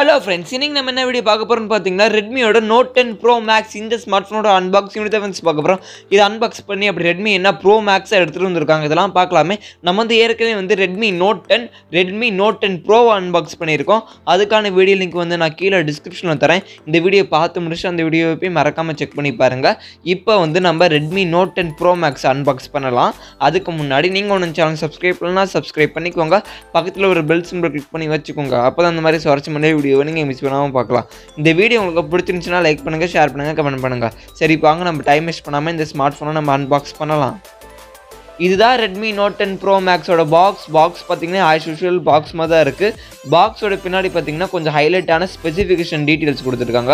Hello friends, இன்னைக்கு நம்ம என்ன வீடியோ பார்க்க போறோம்னு பாத்தீங்கன்னா Redmi ஓட Note 10 Pro Max இந்த ஸ்மார்ட் போனோட அன்பாக்சிங் வீடியோ தான் பார்க்க போறோம். இது அன்பாக்ஸ் பண்ணி அப்படி Redmi என்ன Pro Max எடுத்துட்டு வந்திருக்காங்க இதெல்லாம் பார்க்கலாமே. நம்ம வந்து ஏற்கனவே வந்து Redmi Note 10 Pro அன்பாக்ஸ் பண்ணியிருக்கோம். அதுக்கான வீடியோ லிங்க் வந்து நான் கீழே டிஸ்கிரிப்ஷன்ல தரேன். இந்த வீடியோ பார்த்து முடிச்சு அந்த வீடியோவை போய் மறக்காம செக் பண்ணி பாருங்க. இப்போ வந்து நம்ம Redmi Note 10 Pro Max unbox பண்ணலாம். அதுக்கு முன்னாடி நீங்க ஒன்னு சேனல் சப்ஸ்கிரைப் பண்ணலனா சப்ஸ்கிரைப் பண்ணிக்கோங்க. பக்கத்துல ஒரு பெல் சிம்பல் கிளிக் பண்ணி வச்சுக்கோங்க. அப்பதான் அந்த மாதிரி சுவாரஸ்யமான வீடியோ நீங்க மிஸ் பண்ணாம பார்க்கலாம். இந்த வீடியோ உங்களுக்கு பிடிச்சிருந்துச்சுனா லைக் பண்ணுங்க, ஷேர் பண்ணுங்க, கமெண்ட் பண்ணுங்க. சரி வாங்க நம்ம டைம் வேஸ்ட் பண்ணாம இந்த ஸ்மார்ட் போனை நம்ம அன்பாக்ஸ் பண்ணலாம். இதுதான் Redmi Note 10 Pro Max ஓட பாக்ஸ் பாத்தீங்கன்னா ஆஸ் யூசுவல் பாக்ஸ் மாதிரி தான் இருக்கு. பாக்ஸோட பின்னாடி பாத்தீங்கன்னா கொஞ்சம் ஹைலைட்டான ஸ்பெசிஃபிகேஷன் டீடைல்ஸ் கொடுத்துருக்காங்க.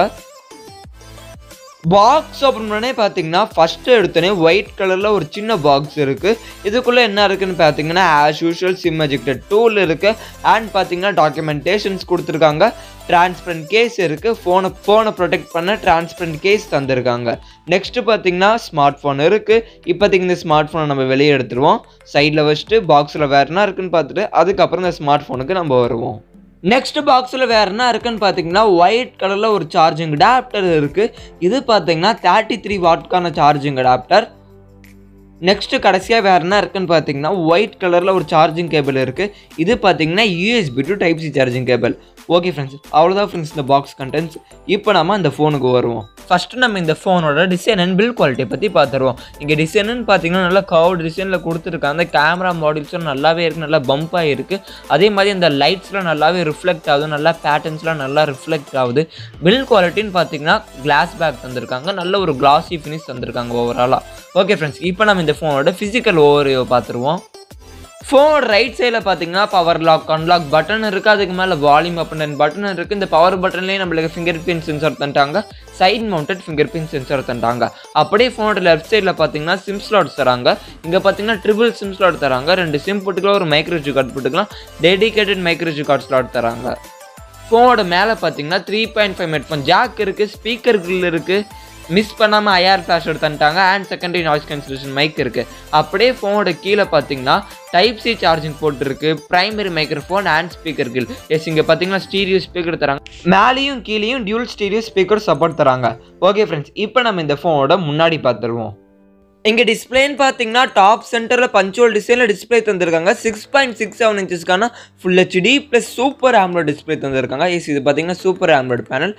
பாக்ஸ் ஓப்பன் பண்ணே பார்த்தீங்கன்னா ஃபர்ஸ்ட் எடுத்தோடனே ஒயிட் கலரில் ஒரு சின்ன பாக்ஸ் இருக்குது. இதுக்குள்ளே என்ன இருக்குன்னு பார்த்தீங்கன்னா as usual sim ejector tool இருக்குது. அண்ட் பார்த்தீங்கன்னா டாக்குமெண்டேஷன்ஸ் கொடுத்துருக்காங்க. டிரான்ஸ்பரண்ட் கேஸ் இருக்குது. ஃபோனை ப்ரொடெக்ட் பண்ண டிரான்ஸ்பரண்ட் கேஸ் தந்துருக்காங்க. நெக்ஸ்ட்டு பார்த்தீங்கன்னா ஸ்மார்ட் ஃபோன் இருக்குது. இப்போதைக்கு இந்த ஸ்மார்ட் ஃபோனை நம்ம வெளியே எடுத்துருவோம். சைடில் வச்சுட்டு பாக்ஸில் வேறு என்ன இருக்குன்னு பார்த்துட்டு அதுக்கப்புறம் இந்த ஸ்மார்ட் ஃபோனுக்கு நம்ம வருவோம். நெக்ஸ்ட் பாக்ஸில் வேறு என்ன இருக்குன்னு பார்த்தீங்கன்னா ஒயிட் கலரில் ஒரு சார்ஜிங் அடாப்டர் இருக்குது. இது பார்த்தீங்கன்னா 33 வாட்க்கான சார்ஜிங் அடாப்டர். நெக்ஸ்ட்டு கடைசியாக வேறு என்ன இருக்குன்னு பார்த்தீங்கன்னா ஒயிட் கலரில் ஒரு சார்ஜிங் கேபிள் இருக்குது. இது பார்த்தீங்கன்னா USB to Type-C charging cable. Okay friends, அவ்வளோதான் ஃப்ரெண்ட்ஸ் இந்த பாக்ஸ் கண்டென்ட்ஸ். இப்போ நம்ம இந்த ஃபோனுக்கு வருவோம். ஃபஸ்ட்டு நம்ம இந்த ஃபோனோட டிசைன் அண்ட் பில்ட் குவாலிட்டியை பற்றி பார்த்துருவோம். இங்கே டிசைனுன்னு பார்த்தீங்கன்னா நல்லா கர்வ்டு டிசைனில் கொடுத்துருக்காங்க. அந்த கேமரா மாடியூல்ஸும் நல்லாவே இருக்குது, நல்லா பம்பாக இருக்குது. அதே மாதிரி இந்த லைட்ஸ்லாம் நல்லாவே ரிஃப்ளெக்ட் ஆகுது, நல்லா பேட்டர்ன்ஸ்லாம் நல்லா ரிஃப்ளெக்ட் ஆகுது. பில்ட் குவாலிட்டின்னு பார்த்தீங்கன்னா கிளாஸ் பேக் தந்திருக்காங்க, நல்ல ஒரு கிளாஸி ஃபினிஷ் தந்திருக்காங்க ஓவராலாக. ஓகே ஃப்ரெண்ட்ஸ், இப்போ நம்ம இந்த ஃபோனோட ஃபிசிக்கல் ஓவர்வியூ பார்த்துருவோம். ஃபோனோட ரைட் சைடில் பார்த்தீங்கன்னா பவர் லாக் அன்லாக் பட்டன் இருக்குது. அதுக்கு மேலே வால்யூம் அப் அண்ட் பட்டன் இருக்குது. இந்த பவர் பட்டன்லேயே நம்மளுக்கு ஃபிங்கர் பிரிண்ட் சென்சார் தந்துட்டாங்க. Side mounted finger print sensor தந்துட்டாங்க. அப்படியே ஃபோனோட லெஃப்ட் சைடில் பார்த்தீங்கன்னா சிம் ஸ்லாட்ஸ் தராங்க. இங்கே பார்த்தீங்கன்னா ட்ரிபிள் சிம் ஸ்லாட் தராங்க. 2 சிம் போட்டுக்கலாம், ஒரு மைக்ரோ SD கார்டு போட்டுக்கலாம். Dedicated micro SD card slot தராங்க. ஃபோனோட மேலே பார்த்தீங்கன்னா 3.5 ஹெட்ஃபோன் ஜாக் இருக்குது. ஸ்பீக்கர் கிரில் இருக்குது. மிஸ் பண்ணாமல் IR ஃப்ளாஷ் எடுத்துட்டாங்க. And secondary noise cancellation mic இருக்குது. அப்படியே ஃபோனோட கீழே பார்த்தீங்கன்னா Type-C சார்ஜிங் போர்ட் இருக்குது. Primary microphone and speaker grill. Yes, இங்கே பார்த்தீங்கன்னா ஸ்டீரியோ ஸ்பீக்கர் தராங்க. மேலேயும் கீழேயும் டியூல் ஸ்டீரியோ ஸ்பீக்கர் சப்போர்ட் தராங்க. ஓகே ஃப்ரெண்ட்ஸ், இப்போ நம்ம இந்த ஃபோனோட முன்னாடி பார்த்துருவோம். இங்கே டிஸ்பிளேன்னு பார்த்தீங்கன்னா டாப் சென்டரில் பஞ்சுவல் டிசைனில் டிஸ்பிளே தந்திருக்காங்க. 6.67 இன்ச்சஸ்க்கான full HD plus super AMOLED display தந்திருக்காங்க. எஸ், இது பார்த்தீங்கன்னா super AMOLED panel.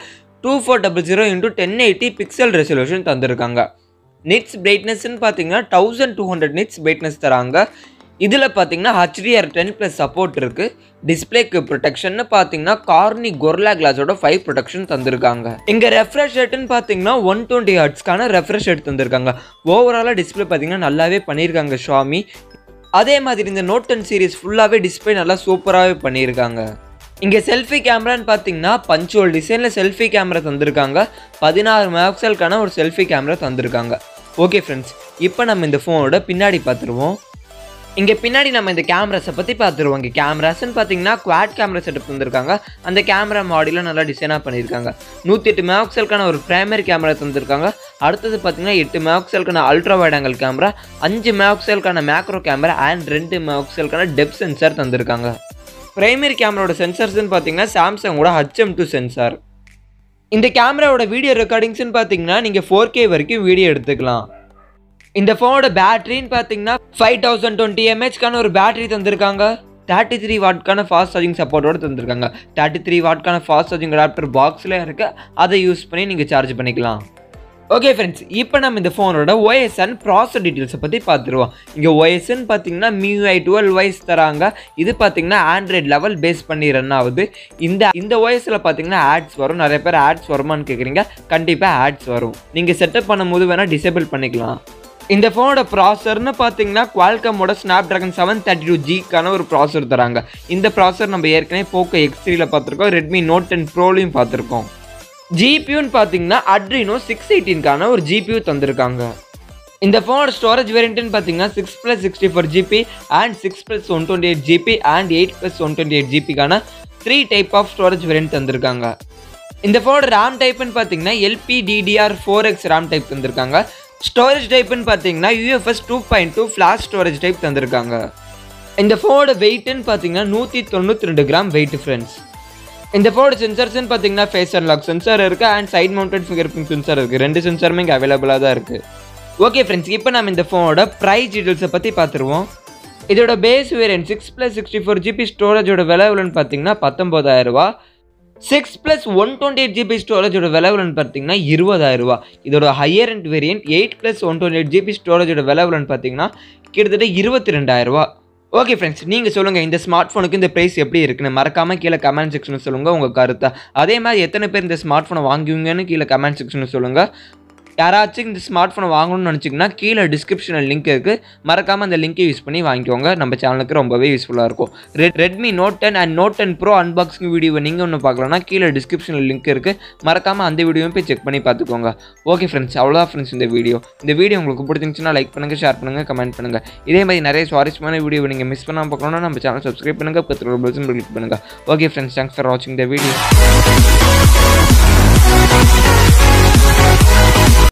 2400x1080 pixel resolution தந்திருக்காங்க. நிட்ஸ் பிரைட்னஸ்ன்னு பார்த்தீங்கன்னா 1200 நிட்ஸ் பிரைட்னஸ் தராங்க. இதில் பார்த்தீங்கன்னா HDR10 ப்ளஸ் சப்போர்ட் இருக்குது. டிஸ்பிளேக்கு ப்ரொடெக்ஷன் பார்த்தீங்கன்னா கார்னி கொர்லா கிளாஸோட 5 ப்ரொடெக்ஷன் தந்திருக்காங்க. இங்கே ரெஃப்ரெஷ் ரேட்டுன்னு பார்த்தீங்கன்னா 120 ஹெர்ட்ஸ்க்கான ரெஃப்ரெஷ் ரேட் தந்திருக்காங்க. ஓவராலாக டிஸ்பிளே பார்த்தீங்கன்னா நல்லாவே பண்ணியிருக்காங்க ஷாமி. அதே மாதிரி இந்த Note 10 சீரிஸ் ஃபுல்லாகவே டிஸ்பிளே நல்லா சூப்பராகவே பண்ணியிருக்காங்க. இங்கே செல்ஃபி கேமரான்னு பார்த்தீங்கன்னா பஞ்சுவல் டிசைனில் செல்ஃபி கேமரா தந்திருக்காங்க. 16 மெகாபிக்சலுக்கான ஒரு செல்ஃபி கேமரா தந்திருக்காங்க. ஓகே ஃப்ரெண்ட்ஸ், இப்போ நம்ம இந்த ஃபோனோட பின்னாடி பார்த்துருவோம். இங்கே பின்னாடி நம்ம இந்த கேமராஸை பற்றி பார்த்துருவோம். இங்கே கேமராஸ்ன்னு பார்த்தீங்கன்னா குவாட் கேமரா செட்டப் தந்திருக்காங்க. அந்த கேமரா மாடியில் நல்லா டிசைனாக பண்ணியிருக்காங்க. 108 மெகாபிக்சலுக்கான ஒரு பிரைமரி கேமரா தந்திருக்காங்க. அடுத்தது பார்த்தீங்கன்னா 8 மெகாபிக்சலுக்கான அல்ட்ரா வைட் ஆங்கிள் கேமரா, 5 மெகாபிக்சலுக்கான மேக்ரோ கேமரா அண்ட் 2 மெகாபிக்சலுக்கான டெப்த் சென்சார் தந்திருக்காங்க. பிரைமரி கேமராவோட சென்சார்ஸ்ன்னு பார்த்தீங்கன்னா சாம்சங்கோட HM2 சென்சார். இந்த கேமராவோட வீடியோ ரெக்கார்டிங்ஸ்ன்னு பார்த்தீங்கன்னா நீங்கள் 4K வரைக்கும் வீடியோ எடுத்துக்கலாம். இந்த ஃபோனோட பேட்டரின்னு பார்த்தீங்கன்னா 5020 mAhக்கான ஒரு பேட்டரி தந்திருக்காங்க. 33 வாட்க்கான ஃபாஸ்ட் சார்ஜிங் சப்போர்ட்டோடு தந்திருக்காங்க. 33 வாட்க்கான ஃபாஸ்ட் சார்ஜிங் அடாப்டர் பாக்ஸில் இருக்குது. அதை யூஸ் பண்ணி நீங்கள் சார்ஜ் பண்ணிக்கலாம். ஓகே ஃப்ரெண்ட்ஸ், இப்போ நம்ம இந்த ஃபோனோட OS அண்ட் ப்ராசஸர் டீட்டெயில்ஸை பற்றி பார்த்துருவோம். இங்கே OSன்னு பார்த்தீங்கன்னா MIUI 12 தராங்க. இது பார்த்தீங்கன்னா ஆண்ட்ராய்ட் லெவல் பேஸ் பண்ணி ரன் ஆகுது. இந்த OSல பார்த்தீங்கன்னா ஆட்ஸ் வரும். நிறைய பேர் ஆட்ஸ் வருமானு கேட்குறீங்க. கண்டிப்பாக ஆட்ஸ் வரும். நீங்கள் செட்டப் பண்ணும்போது வேணால் டிசேபிள் பண்ணிக்கலாம். இந்த ஃபோனோட ப்ராசர்னு பார்த்தீங்கன்னா குவால்காமோட Snapdragon 732Gக்கான ஒரு ப்ராசர் தராங்க. இந்த ப்ராசர் நம்ம ஏற்கனவே Poco X3ல பார்த்துருக்கோம். Redmi Note 10 Proலையும் பார்த்துருக்கோம். GPUன்னு பார்த்தீங்கன்னா Adreno 618க்கான ஒரு GPU தந்திருக்காங்க. இந்த ஃபோனோட ஸ்டோரேஜ் வேரியண்ட்னு பார்த்தீங்கன்னா 6+64GB அண்ட் 6+128GB அண்ட் 8+128GBக்கான 3 டைப் ஆஃப் ஸ்டோரேஜ் வேரியண்ட் தந்திருக்காங்க. இந்த ஃபோனோட RAM டைப்னு பார்த்தீங்கன்னா LPDDR4X RAM டைப் தந்திருக்காங்க. ஸ்டோரேஜ் டைப்னு பார்த்தீங்கன்னா UFS 2.2 ஃப்ளாஷ் ஸ்டோரேஜ் டைப் தந்திருக்காங்க. இந்த ஃபோனோட வெயிட்னு பார்த்தீங்கன்னா 192 கிராம் வெயிட் ஃப்ரெண்ட்ஸ். இந்த ஃபோனோட சென்சார்ஸ்னு பார்த்தீங்கன்னா ஃபேஸ் அன்லாக் சென்சார் இருக்குது and side mounted finger print sensor இருக்குது. 2 சென்சாருமே இங்கே அவைலபிளாக தான் இருக்குது. ஓகே ஃப்ரெண்ட்ஸ், இப்போ நம்ம இந்த ஃபோனோட ப்ரைஸ் டீட்டெயில்ஸை பற்றி பார்த்துருவோம். இதோட பேஸ் வேரியன்ட் 6+64GB ஸ்டோரேஜோட விலை எவ்வளோன்னு பார்த்தீங்கன்னா 19,000 ரூபா. 6+128GB ஸ்டோரேஜோட விலை எவ்வளோன்னு பார்த்தீங்கன்னா 20,000 ரூபா. இதோட ஹையர் எண்ட் வேரியன்ட் 8+128GB ஸ்டோரேஜோட விலை எவ்வளோன்னு பார்த்தீங்கன்னா கிட்டத்தட்ட 22,000 ரூபா. ஓகே ஃப்ரெண்ட்ஸ், நீங்கள் சொல்லுங்கள் இந்த ஸ்மார்ட் ஃபோனுக்கு இந்த ப்ரைஸ் எப்படி இருக்குன்னு மறக்காமல் கீழே கமெண்ட் செக்ஷனில் சொல்லுங்கள் உங்கள் கருத்தை. அதே மாதிரி எத்தனை பேர் இந்த ஸ்மார்ட் ஃபோனை வாங்குவீங்கன்னு கீழே கமெண்ட் செக்ஷனில் சொல்லுங்கள். யாராச்சும் இந்த ஸ்மார்ட் ஃபோனை வாங்கணும்னு நினச்சிங்கன்னா கீழே டிஸ்கிரிப்ஷனில் லிங்க் இருக்குது, மறக்காமல் அந்த லிங்கை யூஸ் பண்ணி வாங்கிக்கோங்க. நம்ம சேனலுக்கு ரொம்பவே யூஸ்ஃபுல்லாக இருக்கும். Redmi Note 10 and Note 10 Pro unboxing வீடியோவை நீங்கள் ஒன்று பார்க்கலன்னா கீழே டிஸ்கிரிப்ஷனில் லிங்க் இருக்குது, மறக்காமல் அந்த வீடியோவும் போய் செக் பண்ணி பார்த்துக்கோங்க. ஓகே ஃப்ரெண்ட்ஸ், அவ்வளோதான் ஃப்ரெண்ட்ஸ் இந்த வீடியோ உங்களுக்கு பிடிச்சிருந்துச்சுன்னா லைக் பண்ணுங்கள், ஷேர் பண்ணுங்கள், கமெண்ட் பண்ணுங்கள். இதே மாதிரி நிறைய சுவாரஸ்யமான வீடியோ நீங்கள் மிஸ் பண்ணாமல் பார்க்கணுன்னா நம்ம சேனல் சப்ஸ்கிரைப் பண்ணுங்கள், பக்கத்தில் பெல் சிம்பல் கிளிக் பண்ணுங்கள். ஓகே ஃப்ரெண்ட்ஸ், தேங்க்ஸ் ஃபார் வாட்சிங் த வீடியோ.